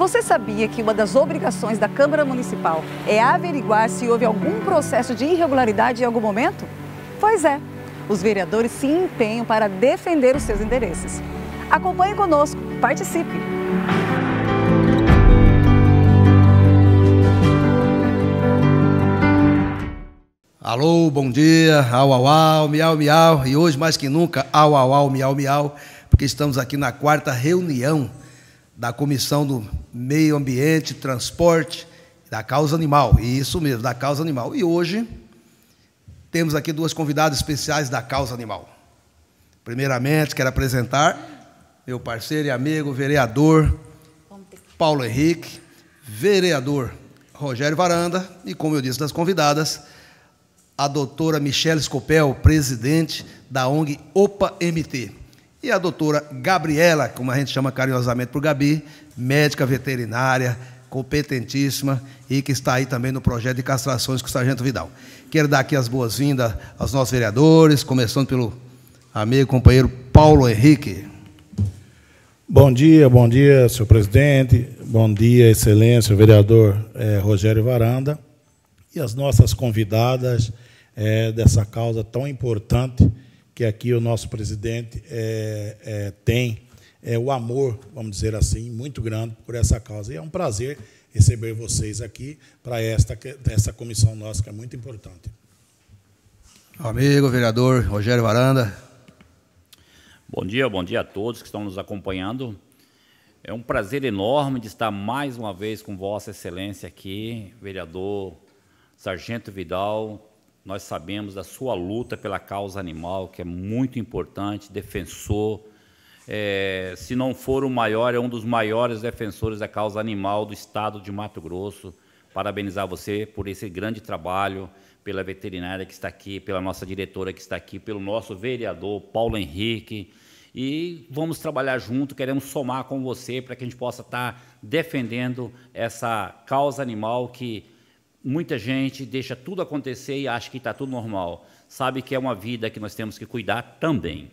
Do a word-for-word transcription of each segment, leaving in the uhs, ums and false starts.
Você sabia que uma das obrigações da Câmara Municipal é averiguar se houve algum processo de irregularidade em algum momento? Pois é, os vereadores se empenham para defender os seus interesses. Acompanhe conosco, participe! Alô, bom dia, au, au, au, miau, miau, e hoje mais que nunca, au, au, au, miau, miau, porque estamos aqui na quarta reunião da Comissão do Meio Ambiente, Transporte, da Causa Animal, e isso mesmo, da Causa Animal. E hoje temos aqui duas convidadas especiais da Causa Animal. Primeiramente, quero apresentar meu parceiro e amigo, vereador Paulo Henrique, vereador Rogério Varanda, e como eu disse das convidadas, a doutora Michele Scopel, presidente da O N G Opa M T. E a doutora Gabriela, como a gente chama carinhosamente por Gabi, médica veterinária, competentíssima e que está aí também no projeto de castrações com o Sargento Vidal. Quero dar aqui as boas-vindas aos nossos vereadores, começando pelo amigo e companheiro Paulo Henrique. Bom dia, bom dia, senhor presidente, bom dia, excelência, o vereador eh, Rogério Varanda e as nossas convidadas eh, dessa causa tão importante que aqui o nosso presidente é, é, tem é, o amor, vamos dizer assim, muito grande por essa causa. E é um prazer receber vocês aqui para esta, essa comissão nossa, que é muito importante. Amigo, vereador Rogério Varanda. Bom dia, bom dia a todos que estão nos acompanhando. É um prazer enorme de estar mais uma vez com Vossa Excelência aqui, vereador Sargento Vidal. Nós sabemos da sua luta pela causa animal, que é muito importante, defensor. É, se não for o maior, é um dos maiores defensores da causa animal do estado de Mato Grosso. Parabenizar você por esse grande trabalho, pela veterinária que está aqui, pela nossa diretora que está aqui, pelo nosso vereador Paulo Henrique. E vamos trabalhar junto, queremos somar com você para que a gente possa estar defendendo essa causa animal que muita gente deixa tudo acontecer e acha que está tudo normal. Sabe que é uma vida que nós temos que cuidar também.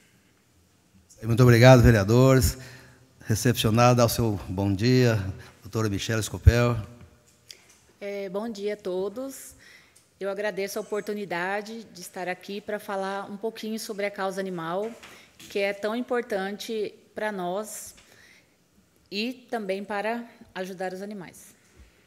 Muito obrigado, vereadores. Recepcionado ao seu bom dia, doutora Michele Scopel. É, bom dia a todos. Eu agradeço a oportunidade de estar aqui para falar um pouquinho sobre a causa animal, que é tão importante para nós e também para ajudar os animais.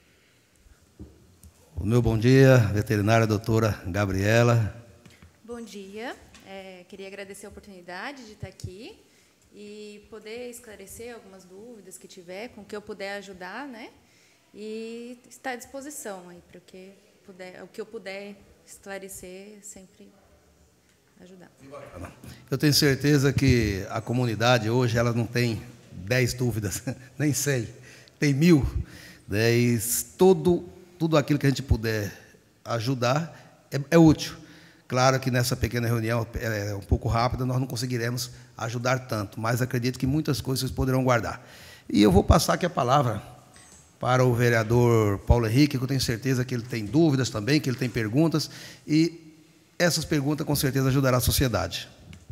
O meu bom dia, veterinária doutora Gabriela. Bom dia, é, queria agradecer a oportunidade de estar aqui e poder esclarecer algumas dúvidas que tiver, com o que eu puder ajudar, né? E estar à disposição aí para o que puder, o que eu puder esclarecer, sempre ajudar. Eu tenho certeza que a comunidade hoje ela não tem dez dúvidas, nem cem, tem mil. Dez, todo Tudo aquilo que a gente puder ajudar é, é útil. Claro que nessa pequena reunião, é um pouco rápida, nós não conseguiremos ajudar tanto, mas acredito que muitas coisas vocês poderão guardar. E eu vou passar aqui a palavra para o vereador Paulo Henrique, que eu tenho certeza que ele tem dúvidas também, que ele tem perguntas, e essas perguntas com certeza ajudarão a sociedade.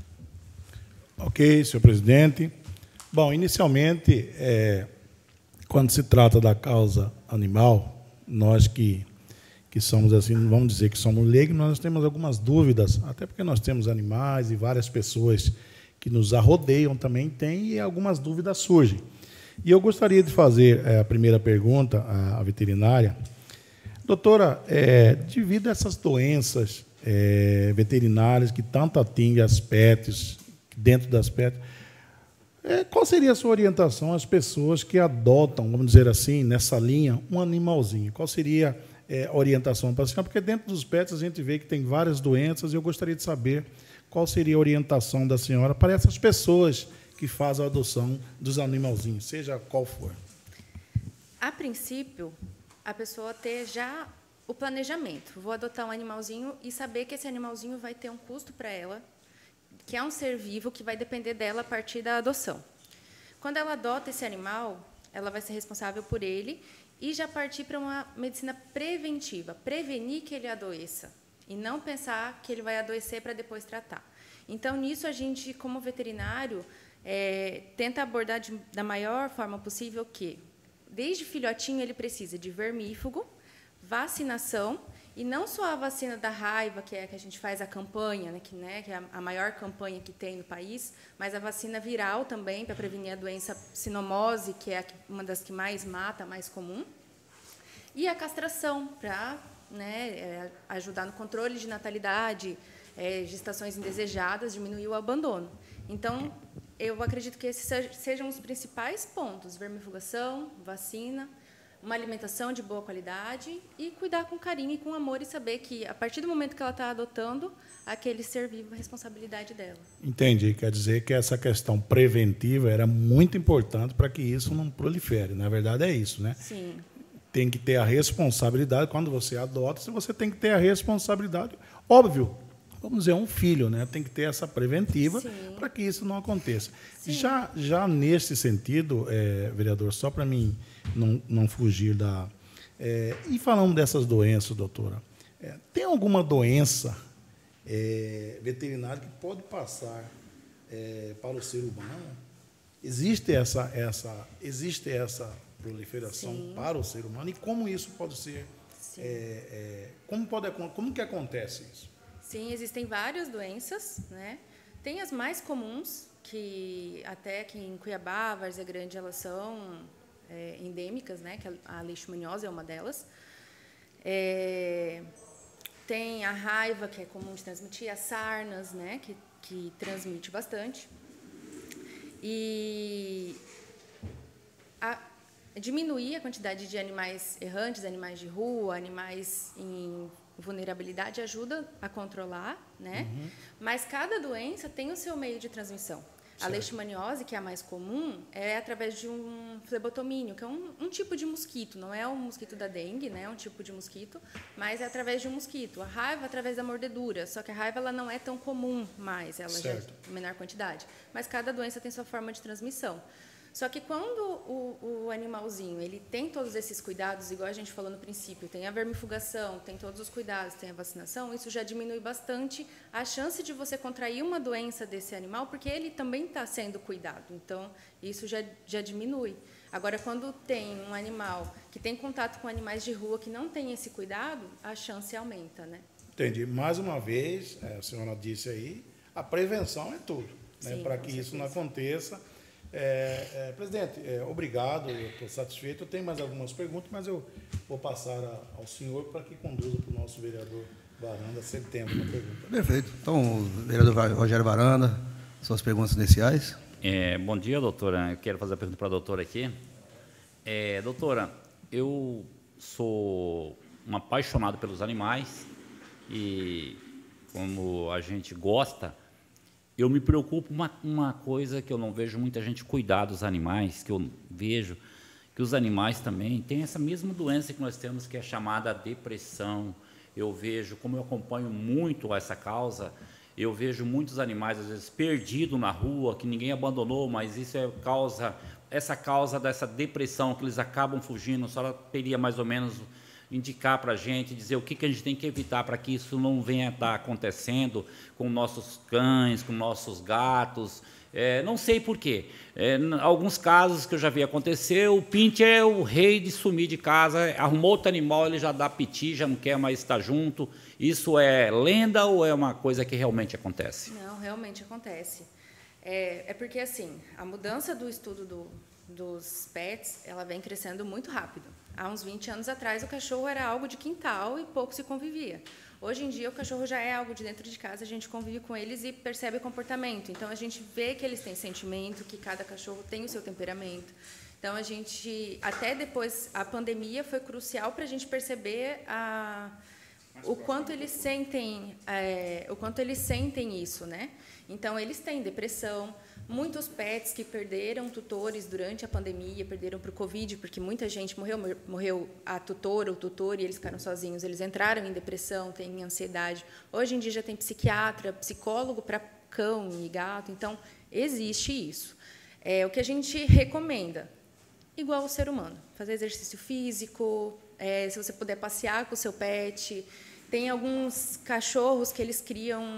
Ok, senhor presidente. Bom, inicialmente, é, quando se trata da causa animal, nós que, que somos assim, vamos dizer que somos leigos, nós temos algumas dúvidas, até porque nós temos animais e várias pessoas que nos arrodeiam também têm e algumas dúvidas surgem. E eu gostaria de fazer é, a primeira pergunta à, à veterinária. Doutora, é, devido a essas doenças é, veterinárias que tanto atingem as pets, dentro das pets, É, qual seria a sua orientação às pessoas que adotam, vamos dizer assim, nessa linha, um animalzinho? Qual seria é, a orientação para a senhora? Porque dentro dos pets a gente vê que tem várias doenças e eu gostaria de saber qual seria a orientação da senhora para essas pessoas que fazem a adoção dos animalzinhos, seja qual for. A princípio, a pessoa ter já o planejamento. Vou adotar um animalzinho e saber que esse animalzinho vai ter um custo para ela, que é um ser vivo que vai depender dela a partir da adoção. Quando ela adota esse animal, ela vai ser responsável por ele e já partir para uma medicina preventiva, prevenir que ele adoeça, e não pensar que ele vai adoecer para depois tratar. Então, nisso, a gente, como veterinário, é, tenta abordar de, da maior forma possível que desde filhotinho, ele precisa de vermífugo, vacinação, e não só a vacina da raiva, que é que a gente faz a campanha, né, que, né, que é a maior campanha que tem no país, mas a vacina viral também, para prevenir a doença psinomose, que é uma das que mais mata, a mais comum, e a castração, para, né, ajudar no controle de natalidade, é, gestações indesejadas, diminuir o abandono. Então, eu acredito que esses sejam os principais pontos: vermifugação, vacina, uma alimentação de boa qualidade e cuidar com carinho e com amor, e saber que, a partir do momento que ela está adotando, aquele ser vivo é a responsabilidade dela. Entendi. Quer dizer que essa questão preventiva era muito importante para que isso não prolifere. Na verdade, é isso, né? Sim. Tem que ter a responsabilidade. Quando você adota, você tem que ter a responsabilidade. Óbvio, vamos dizer, um filho, né? Tem que ter essa preventiva para que isso não aconteça. Sim. Já, já nesse sentido, é, vereador, só para mim não, não fugir da... É, e falando dessas doenças, doutora, é, tem alguma doença é, veterinária que pode passar é, para o ser humano? Existe essa, essa, existe essa proliferação Sim. para o ser humano? E como isso pode ser... É, é, como, pode, como que acontece isso? Sim, existem várias doenças, né? Tem as mais comuns, que até aqui em Cuiabá, Várzea Grande, elas são é, endêmicas, né? Que a leishmaniose é uma delas. É, tem a raiva, que é comum de transmitir, as sarnas, né? Que, que transmite bastante. E a, diminuir a quantidade de animais errantes, animais de rua, animais em vulnerabilidade ajuda a controlar, né? Uhum. Mas cada doença tem o seu meio de transmissão. Certo. A leishmaniose, que é a mais comum, é através de um flebotomínio, que é um, um tipo de mosquito, não é um mosquito da dengue, né? É um tipo de mosquito, mas é através de um mosquito. A raiva através da mordedura, só que a raiva ela não é tão comum mais, ela certo. já é menor quantidade. Mas cada doença tem sua forma de transmissão. Só que quando o, o animalzinho ele tem todos esses cuidados, igual a gente falou no princípio, tem a vermifugação, tem todos os cuidados, tem a vacinação, isso já diminui bastante a chance de você contrair uma doença desse animal, porque ele também está sendo cuidado. Então, isso já, já diminui. Agora, quando tem um animal que tem contato com animais de rua que não tem esse cuidado, a chance aumenta, né? Entendi. Mais uma vez, a senhora disse aí, a prevenção é tudo, né? Para que isso não aconteça. É, é, presidente, é, obrigado, eu estou satisfeito. Eu tenho mais algumas perguntas, mas eu vou passar a, ao senhor para que conduza para o nosso vereador Varanda, se ele tem alguma pergunta. Perfeito. Então, vereador Rogério Varanda, suas perguntas iniciais. É, bom dia, doutora. Eu quero fazer a pergunta para a doutora aqui. É, doutora, eu sou um apaixonado pelos animais e, como a gente gosta, eu me preocupo com uma, uma coisa que eu não vejo muita gente cuidar dos animais, que eu vejo que os animais também têm essa mesma doença que nós temos, que é chamada depressão. Eu vejo, como eu acompanho muito essa causa, eu vejo muitos animais, às vezes, perdidos na rua, que ninguém abandonou, mas isso é causa, essa causa dessa depressão, que eles acabam fugindo. A senhora teria mais ou menos indicar para a gente, dizer o que, que a gente tem que evitar para que isso não venha a estar acontecendo com nossos cães, com nossos gatos. É, não sei por quê. É, alguns casos que eu já vi acontecer, o Pinte é o rei de sumir de casa, arrumou outro animal, ele já dá piti, já não quer mais estar junto. Isso é lenda ou é uma coisa que realmente acontece? Não, realmente acontece. É, é porque, assim, a mudança do estudo do, dos pets, ela vem crescendo muito rápido. Há uns vinte anos atrás, o cachorro era algo de quintal e pouco se convivia. Hoje em dia, o cachorro já é algo de dentro de casa, a gente convive com eles e percebe o comportamento. Então, a gente vê que eles têm sentimento, que cada cachorro tem o seu temperamento. Então, a gente, até depois, a pandemia foi crucial para a gente perceber a, o quanto eles sentem, é, o quanto eles sentem isso, né? Então, eles têm depressão. Muitos pets que perderam tutores durante a pandemia, perderam para o Covid, porque muita gente morreu, morreu a tutora, o tutor, e eles ficaram sozinhos. Eles entraram em depressão, têm ansiedade. Hoje em dia já tem psiquiatra, psicólogo para cão e gato. Então, existe isso. É, o que a gente recomenda, igual o ser humano, fazer exercício físico, é, se você puder passear com o seu pet. Tem alguns cachorros que eles criam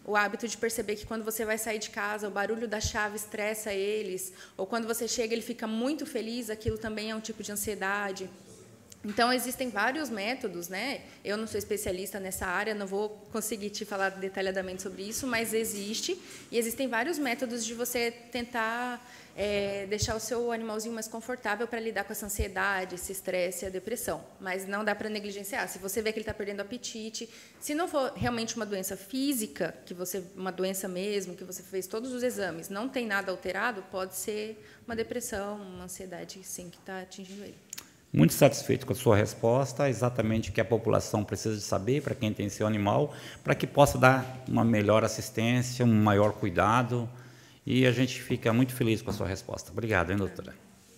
O hábito de perceber que quando você vai sair de casa, o barulho da chave estressa eles, ou quando você chega ele fica muito feliz, aquilo também é um tipo de ansiedade. Então, existem vários métodos, né? Eu não sou especialista nessa área, não vou conseguir te falar detalhadamente sobre isso, mas existe, e existem vários métodos de você tentar é, deixar o seu animalzinho mais confortável para lidar com essa ansiedade, esse estresse e a depressão. Mas não dá para negligenciar. Se você vê que ele está perdendo apetite, se não for realmente uma doença física, que você, uma doença mesmo, que você fez todos os exames, não tem nada alterado, pode ser uma depressão, uma ansiedade, sim, que está atingindo ele. Muito satisfeito com a sua resposta, exatamente o que a população precisa de saber para quem tem seu animal, para que possa dar uma melhor assistência, um maior cuidado, e a gente fica muito feliz com a sua resposta. Obrigado, hein, doutora?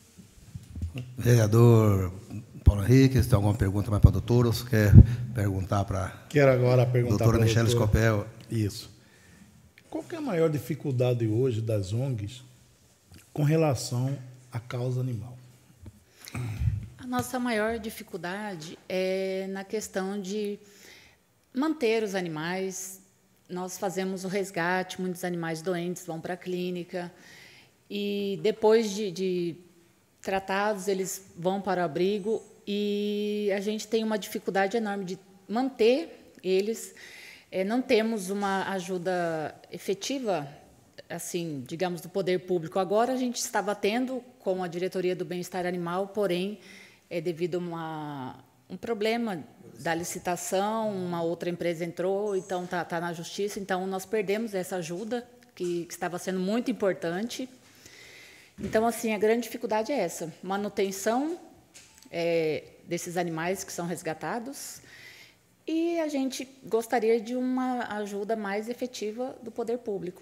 Vereador Paulo Henrique, você tem alguma pergunta mais para a doutora, ou você quer perguntar para Quero agora perguntar doutora para a Michele Scopel? Isso. Qual que é a maior dificuldade hoje das O N Gs com relação à causa animal? A nossa maior dificuldade é na questão de manter os animais. Nós fazemos o resgate, muitos animais doentes vão para a clínica e depois de, de tratados eles vão para o abrigo e a gente tem uma dificuldade enorme de manter eles. É, não temos uma ajuda efetiva, assim, digamos, do poder público. Agora a gente estava tendo com a Diretoria do Bem-Estar Animal, porém é devido a uma, um problema da licitação, uma outra empresa entrou, então está tá na justiça, então nós perdemos essa ajuda, que, que estava sendo muito importante. Então, assim, a grande dificuldade é essa, manutenção é, desses animais que são resgatados, e a gente gostaria de uma ajuda mais efetiva do poder público.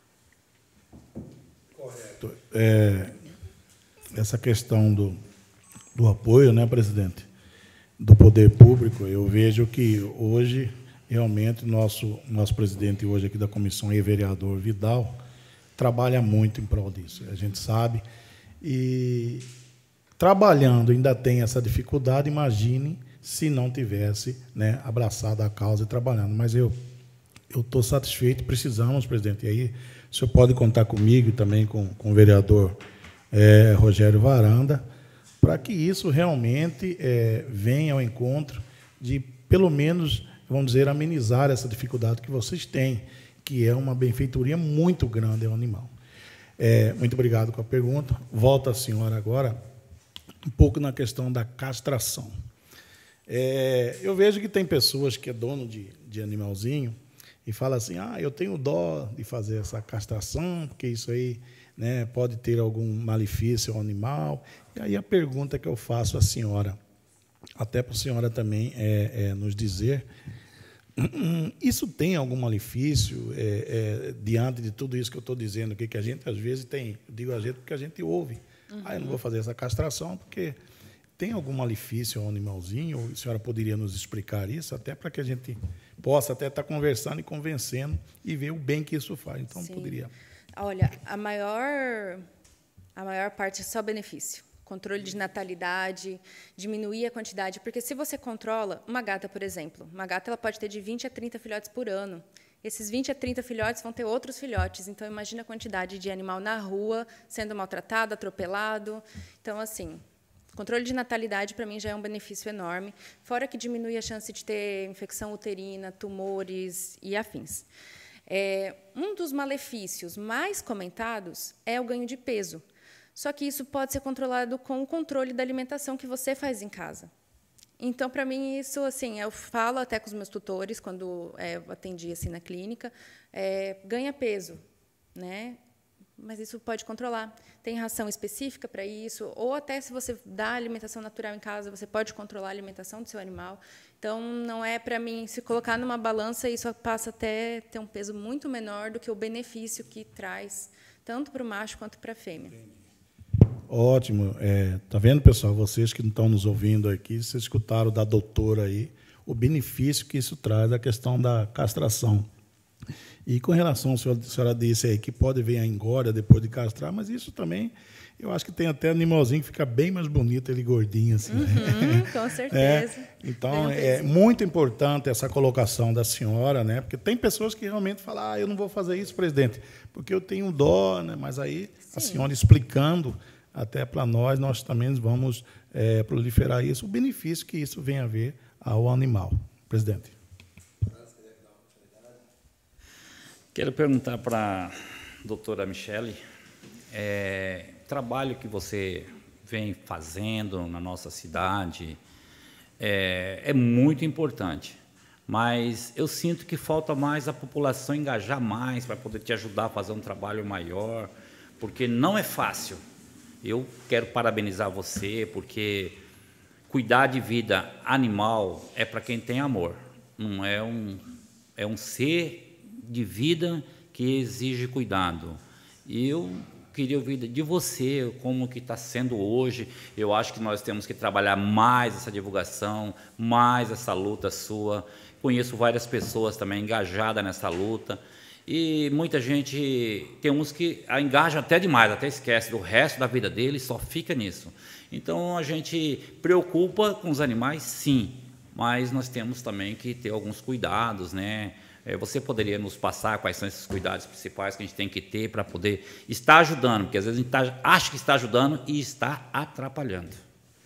Correto. É, essa questão do do apoio, né, presidente, do poder público, eu vejo que hoje, realmente, o nosso, nosso presidente hoje aqui da comissão, e vereador Vidal, trabalha muito em prol disso, a gente sabe, e trabalhando ainda tem essa dificuldade, imagine se não tivesse, né, abraçado a causa e trabalhando. Mas eu eu estou satisfeito, precisamos, presidente, e aí o senhor pode contar comigo e também com, com o vereador é, Rogério Varanda, para que isso realmente é, venha ao encontro de, pelo menos, vamos dizer, amenizar essa dificuldade que vocês têm, que é uma benfeitoria muito grande ao animal. É, muito obrigado com a pergunta. Volto à senhora agora, um pouco na questão da castração. É, eu vejo que tem pessoas que é dono de, de animalzinho e fala assim, ah, eu tenho dó de fazer essa castração, porque isso aí, né, pode ter algum malefício ao animal. E aí a pergunta que eu faço à senhora, até para a senhora também é, é, nos dizer, isso tem algum malefício é, é, diante de tudo isso que eu estou dizendo, que, que a gente às vezes tem, digo a gente porque a gente ouve, uhum. ah, eu não vou fazer essa castração porque tem algum malefício ao animalzinho? A senhora poderia nos explicar isso, até para que a gente possa até estar conversando e convencendo e ver o bem que isso faz. Então, Sim. poderia... Olha, a maior, a maior parte é só benefício. Controle de natalidade, diminuir a quantidade. Porque se você controla, uma gata, por exemplo, uma gata ela pode ter de vinte a trinta filhotes por ano. Esses vinte a trinta filhotes vão ter outros filhotes. Então, imagina a quantidade de animal na rua, sendo maltratado, atropelado. Então, assim, controle de natalidade, para mim, já é um benefício enorme. Fora que diminui a chance de ter infecção uterina, tumores e afins. É, um dos malefícios mais comentados é o ganho de peso. Só que isso pode ser controlado com o controle da alimentação que você faz em casa. Então, para mim, isso, assim, eu falo até com os meus tutores, quando é, eu atendi assim, na clínica, é, ganha peso, né? Mas isso pode controlar. Tem ração específica para isso, ou até se você dá alimentação natural em casa, você pode controlar a alimentação do seu animal. Então, não é para mim, se colocar numa balança, isso passa até ter um peso muito menor do que o benefício que traz, tanto para o macho quanto para a fêmea. Ótimo. É, tá vendo, pessoal? Vocês que estão nos ouvindo aqui, vocês escutaram da doutora aí o benefício que isso traz, a questão da castração. E com relação, a senhora, a senhora disse aí que pode vir a engorda depois de castrar, mas isso também, eu acho que tem até animalzinho que fica bem mais bonito, ele gordinho assim. Uhum, né? com certeza. É, então, é muito importante essa colocação da senhora, né? Porque tem pessoas que realmente falam, ah, eu não vou fazer isso, presidente, porque eu tenho dó, né? Mas aí Sim. a senhora explicando até para nós, nós também vamos é, proliferar isso, o benefício que isso vem a ver ao animal. Presidente. Quero perguntar para a doutora Michele, é, o trabalho que você vem fazendo na nossa cidade é, é muito importante, mas eu sinto que falta mais a população engajar mais para poder te ajudar a fazer um trabalho maior, porque não é fácil. Eu quero parabenizar você, porque cuidar de vida animal é para quem tem amor, não é um, é um ser de vida que exige cuidado. E eu queria ouvir de você como que está sendo hoje. Eu acho que nós temos que trabalhar mais essa divulgação, mais essa luta sua. Conheço várias pessoas também engajadas nessa luta. E muita gente, tem uns que engajam até demais, até esquece do resto da vida deles, só fica nisso. Então, a gente preocupa com os animais, sim, mas nós temos também que ter alguns cuidados, né? Você poderia nos passar quais são esses cuidados principais que a gente tem que ter para poder estar ajudando, porque às vezes a gente tá, acha que está ajudando e está atrapalhando.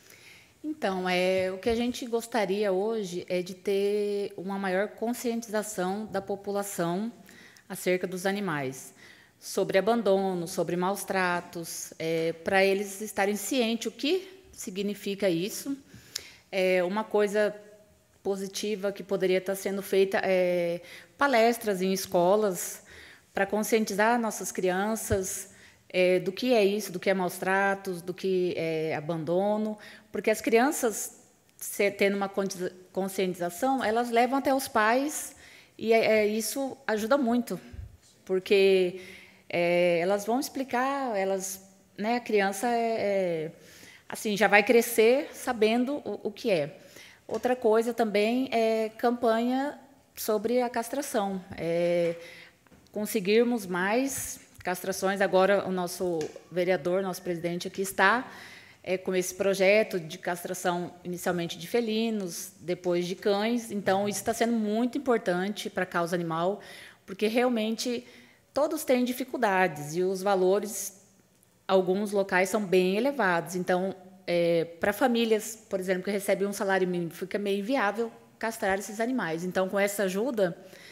Então, é, o que a gente gostaria hoje é de ter uma maior conscientização da população acerca dos animais, sobre abandono, sobre maus tratos, é, para eles estarem cientes o que significa isso. É, uma coisa positiva que poderia estar sendo feita é palestras em escolas para conscientizar nossas crianças é, do que é isso, do que é maus tratos, do que é abandono, porque as crianças, se, tendo uma conscientização, elas levam até os pais e é, é, isso ajuda muito, porque é, elas vão explicar, elas, né, a criança é, é, assim, já vai crescer sabendo o, o que é. Outra coisa também é campanha sobre a castração. É conseguirmos mais castrações. Agora, o nosso vereador, nosso presidente aqui está é, com esse projeto de castração, inicialmente de felinos, depois de cães. Então, isso está sendo muito importante para a causa animal, porque realmente todos têm dificuldades e os valores, alguns locais, são bem elevados. Então, É, para famílias, por exemplo, que recebem um salário mínimo, fica meio inviável castrar esses animais. Então, com essa ajuda,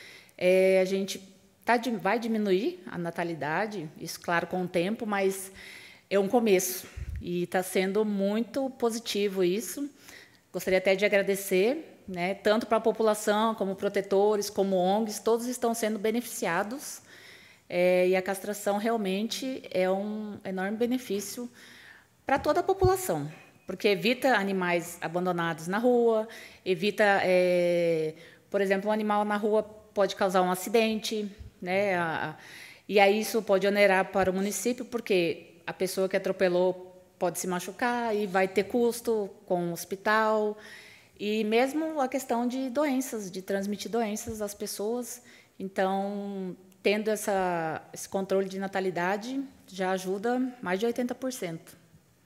é, a gente tá, vai diminuir a natalidade, isso, claro, com o tempo, mas é um começo. E está sendo muito positivo isso. Gostaria até de agradecer, né, tanto para a população, como protetores, como O N Gs, todos estão sendo beneficiados. É, e a castração realmente é um enorme benefício para toda a população, porque evita animais abandonados na rua, evita, é, por exemplo, um animal na rua pode causar um acidente, né? A, e aí isso pode onerar para o município, porque a pessoa que atropelou pode se machucar e vai ter custo com o hospital, e mesmo a questão de doenças, de transmitir doenças às pessoas. Então, tendo essa, esse controle de natalidade, já ajuda mais de oitenta por cento.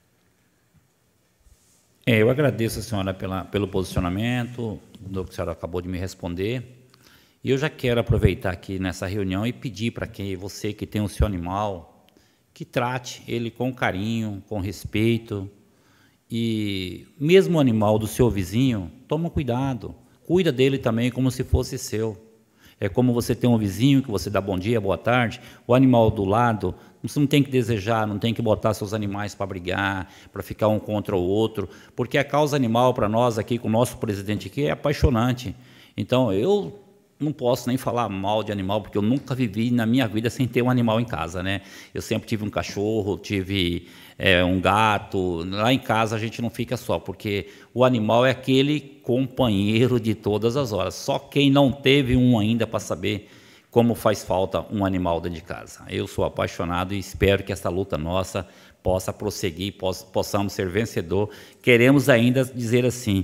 É, eu agradeço a senhora pela, pelo posicionamento, do que a senhora acabou de me responder. E eu já quero aproveitar aqui nessa reunião e pedir para que você que tem o seu animal, que trate ele com carinho, com respeito. E mesmo o animal do seu vizinho, toma cuidado, cuida dele também como se fosse seu. É como você tem um vizinho que você dá bom dia, boa tarde, o animal do lado, você não tem que desejar, não tem que botar seus animais para brigar, para ficar um contra o outro, porque a causa animal para nós aqui, com o nosso presidente aqui, é apaixonante. Então, eu não posso nem falar mal de animal, porque eu nunca vivi na minha vida sem ter um animal em casa, né? Eu sempre tive um cachorro, tive é, um gato. Lá em casa a gente não fica só, porque o animal é aquele companheiro de todas as horas. Só quem não teve um ainda para saber como faz falta um animal dentro de casa. Eu sou apaixonado e espero que essa luta nossa possa prosseguir, poss- possamos ser vencedor. Queremos ainda dizer assim,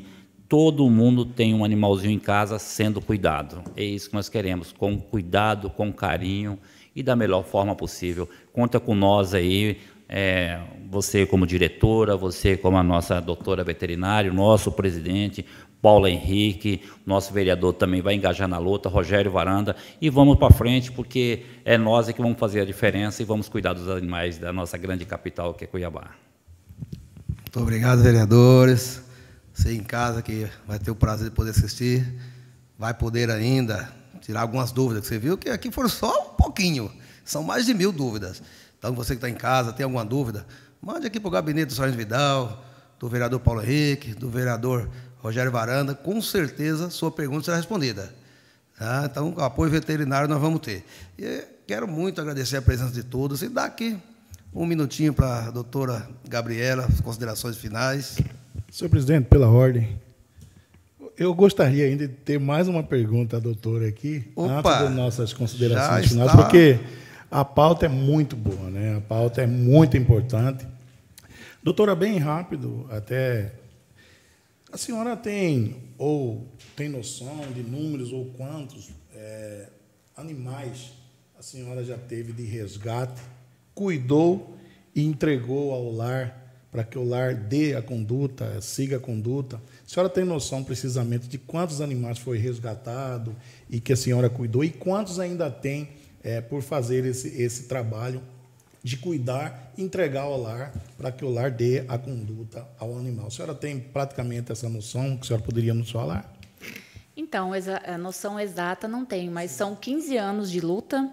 todo mundo tem um animalzinho em casa sendo cuidado. É isso que nós queremos, com cuidado, com carinho e da melhor forma possível. Conta com nós aí, é, você como diretora, você como a nossa doutora veterinária, nosso presidente, Paulo Henrique, nosso vereador também vai engajar na luta, Rogério Varanda, e vamos para frente, porque é nós é que vamos fazer a diferença e vamos cuidar dos animais da nossa grande capital, que é Cuiabá. Muito obrigado, vereadores. Você em casa que vai ter o prazer de poder assistir, vai poder ainda tirar algumas dúvidas, que você viu que aqui foram só um pouquinho, são mais de mil dúvidas. Então, você que está em casa, tem alguma dúvida, mande aqui para o gabinete do Sargento Vidal, do vereador Paulo Henrique, do vereador Rogério Varanda, com certeza sua pergunta será respondida. Tá? Então, apoio veterinário nós vamos ter. E quero muito agradecer a presença de todos e dar aqui um minutinho para a doutora Gabriela, as considerações finais. Senhor presidente, pela ordem, eu gostaria ainda de ter mais uma pergunta à doutora aqui, Opa, antes das nossas considerações já finais, está. porque a pauta é muito boa, né? A pauta é muito importante. Doutora, bem rápido, até a senhora tem ou tem noção de números ou quantos é, animais a senhora já teve de resgate, cuidou e entregou ao lar, para que o lar dê a conduta, siga a conduta? A senhora tem noção precisamente de quantos animais foi resgatado e que a senhora cuidou e quantos ainda tem é, por fazer esse, esse trabalho de cuidar e entregar ao lar para que o lar dê a conduta ao animal? A senhora tem praticamente essa noção que a senhora poderia nos falar? Então, a noção exata não tenho, mas são quinze anos de luta,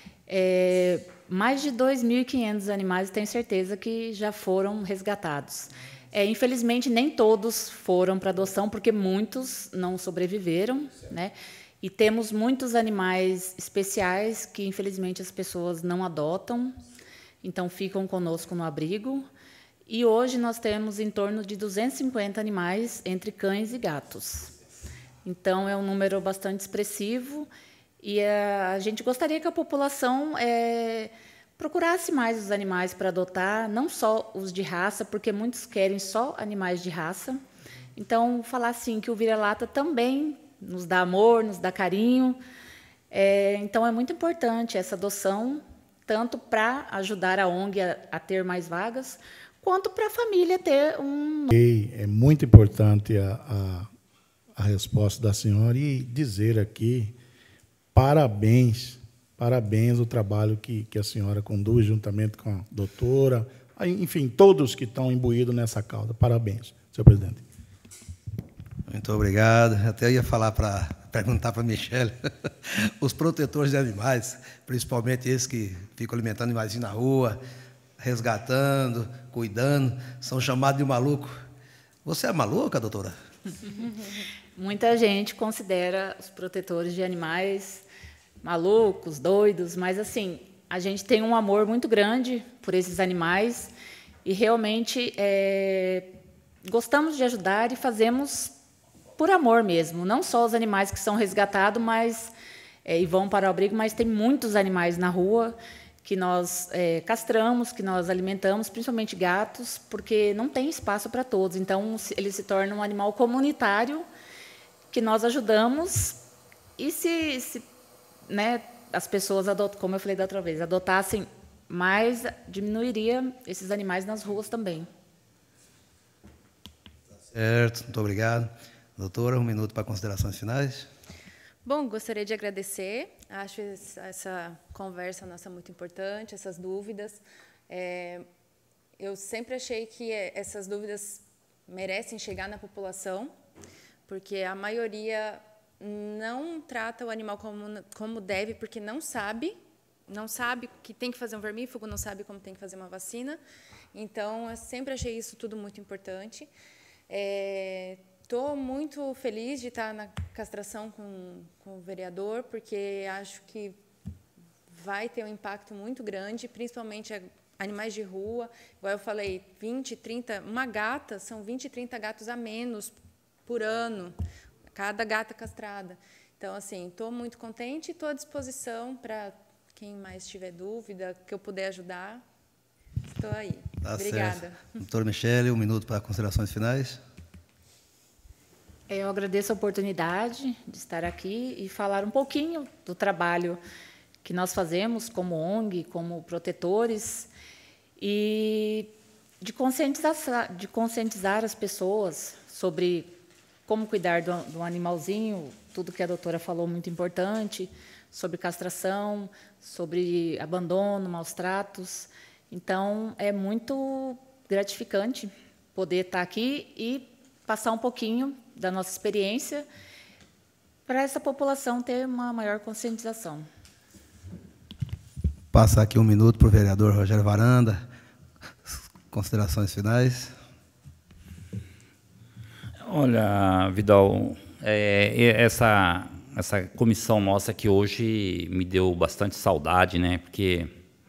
é, mais de dois mil e quinhentos animais, tenho certeza que já foram resgatados. É, infelizmente, nem todos foram para adoção, porque muitos não sobreviveram, né? E temos muitos animais especiais que, infelizmente, as pessoas não adotam, então ficam conosco no abrigo. E hoje nós temos em torno de duzentos e cinquenta animais entre cães e gatos. Então, é um número bastante expressivo e a gente gostaria que a população é, procurasse mais os animais para adotar, não só os de raça, porque muitos querem só animais de raça. Então, falar assim que o vira-lata também nos dá amor, nos dá carinho. É, então, é muito importante essa adoção, tanto para ajudar a O N G a, a ter mais vagas, quanto para a família ter um... É muito importante a, a, a resposta da senhora e dizer aqui parabéns, parabéns ao trabalho que, que a senhora conduz juntamente com a doutora, enfim, todos que estão imbuídos nessa causa. Parabéns, senhor presidente. Muito obrigado. Até ia falar para perguntar para a Michele, os protetores de animais, principalmente esses que ficam alimentando animaizinhos na rua, resgatando, cuidando, são chamados de maluco. Você é maluca, doutora? Muita gente considera os protetores de animais malucos, doidos, mas assim, a gente tem um amor muito grande por esses animais e realmente é, gostamos de ajudar e fazemos por amor mesmo, não só os animais que são resgatados, mas é, e vão para o abrigo, mas tem muitos animais na rua que nós é, castramos, que nós alimentamos, principalmente gatos, porque não tem espaço para todos. Então, ele se torna um animal comunitário que nós ajudamos. E se, se né, as pessoas, adotam, como eu falei da outra vez, adotassem mais, diminuiria esses animais nas ruas também. Certo, muito obrigado. Doutora, um minuto para considerações finais. Bom, gostaria de agradecer. Acho essa conversa nossa muito importante, essas dúvidas. É, eu sempre achei que essas dúvidas merecem chegar na população, porque a maioria não trata o animal como, como deve, porque não sabe, não sabe que tem que fazer um vermífugo, não sabe como tem que fazer uma vacina. Então, eu sempre achei isso tudo muito importante. Estou é, muito feliz de estar na castração com, com o vereador, porque acho que vai ter um impacto muito grande, principalmente animais de rua. Igual eu falei, vinte, trinta, uma gata, são vinte, trinta gatos a menos por ano, cada gata castrada. Então, assim, estou muito contente e estou à disposição para quem mais tiver dúvida, que eu puder ajudar. Estou aí. Tá Obrigada. Certo. Doutora Michele, um minuto para considerações finais. Eu agradeço a oportunidade de estar aqui e falar um pouquinho do trabalho que nós fazemos como O N G, como protetores, e de conscientizar, de conscientizar as pessoas sobre como cuidar do, do animalzinho, tudo que a doutora falou muito importante, sobre castração, sobre abandono, maus tratos. Então, é muito gratificante poder estar aqui e passar um pouquinho da nossa experiência para essa população ter uma maior conscientização. Passar aqui um minuto para o vereador Rogério Varanda. Considerações finais. Olha, Vidal, é, essa, essa comissão nossa aqui hoje me deu bastante saudade, né? Porque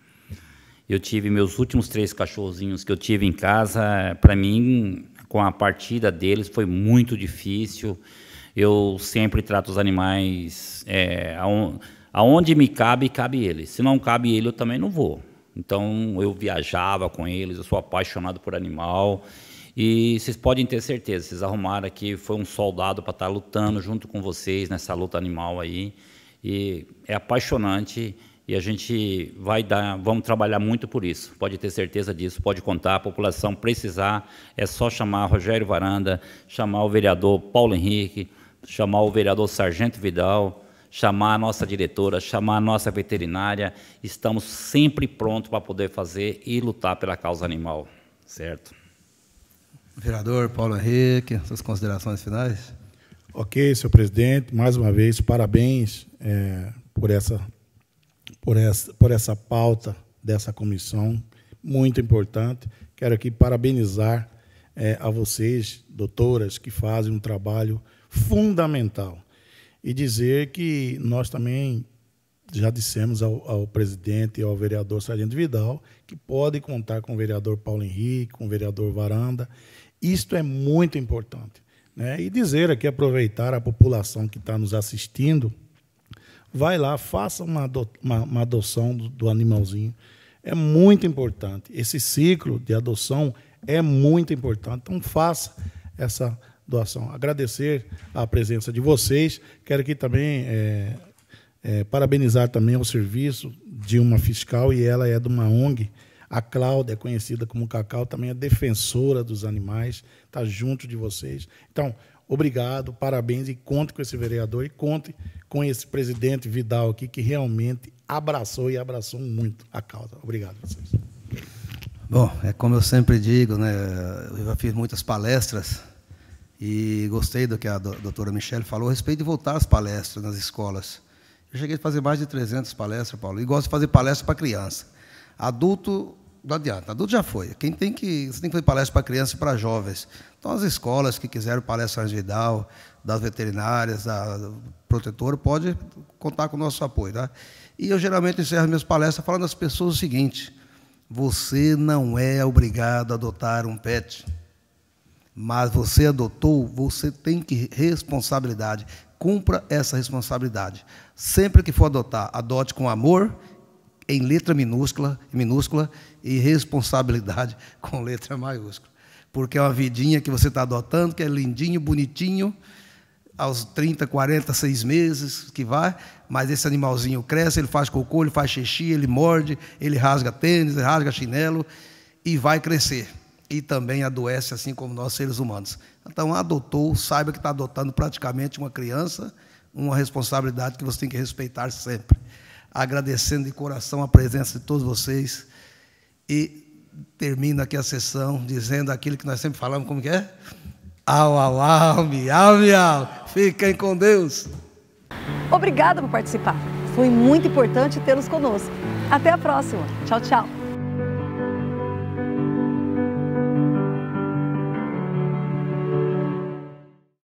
eu tive meus últimos três cachorrozinhos que eu tive em casa, para mim, com a partida deles, foi muito difícil. Eu sempre trato os animais é, aonde, aonde me cabe, cabe ele. Se não cabe ele, eu também não vou. Então, eu viajava com eles, eu sou apaixonado por animal. E vocês podem ter certeza, vocês arrumaram aqui, foi um soldado para estar lutando junto com vocês nessa luta animal aí. E é apaixonante e a gente vai dar, vamos trabalhar muito por isso. Pode ter certeza disso, pode contar, a população precisar, é só chamar Rogério Varanda, chamar o vereador Paulo Henrique, chamar o vereador Sargento Vidal, chamar a nossa diretora, chamar a nossa veterinária. Estamos sempre prontos para poder fazer e lutar pela causa animal, certo? Vereador Paulo Henrique, suas considerações finais? Ok, senhor presidente, mais uma vez, parabéns é, por, essa, por, essa, por essa pauta dessa comissão, muito importante. Quero aqui parabenizar é, a vocês, doutoras, que fazem um trabalho fundamental. E dizer que nós também já dissemos ao, ao presidente e ao vereador Sargento Vidal que pode contar com o vereador Paulo Henrique, com o vereador Varanda. Isto é muito importante, né? E dizer aqui, aproveitar a população que está nos assistindo, vai lá, faça uma, ado uma, uma adoção do, do animalzinho. É muito importante. Esse ciclo de adoção é muito importante. Então, faça essa doação. Agradecer a presença de vocês. Quero aqui também é, é, parabenizar também o serviço de uma fiscal, e ela é de uma O N G. A Cláudia, conhecida como Cacau, também é defensora dos animais, está junto de vocês. Então, obrigado, parabéns, e conte com esse vereador, e conte com esse presidente Vidal aqui, que realmente abraçou e abraçou muito a causa. Obrigado a vocês. Bom, é como eu sempre digo, né, eu já fiz muitas palestras e gostei do que a doutora Michele falou a respeito de voltar às palestras nas escolas. Eu cheguei a fazer mais de trezentas palestras, Paulo, e gosto de fazer palestra para criança. Adulto, não adianta, adulto já foi. Quem tem que, você tem que fazer palestra para criança e para jovens. Então, as escolas que quiserem palestra Vidal, das veterinárias, da protetora, pode contar com o nosso apoio. Tá? E eu geralmente encerro minhas palestras falando às pessoas o seguinte: você não é obrigado a adotar um pet, mas você adotou, você tem que responsabilidade. Cumpra essa responsabilidade. Sempre que for adotar, adote com amor, em letra minúscula, minúscula, e responsabilidade com letra maiúscula. Porque é uma vidinha que você está adotando, que é lindinho, bonitinho, aos trinta, quarenta, seis meses que vai, mas esse animalzinho cresce, ele faz cocô, ele faz xixi, ele morde, ele rasga tênis, ele rasga chinelo, e vai crescer. E também adoece, assim como nós, seres humanos. Então, adotou, saiba que está adotando praticamente uma criança, uma responsabilidade que você tem que respeitar sempre. Agradecendo de coração a presença de todos vocês, e termino aqui a sessão dizendo aquilo que nós sempre falamos, como que é? Au, au, au, miau, miau. Fiquem com Deus. Obrigada por participar. Foi muito importante tê-los conosco. Até a próxima. Tchau, tchau.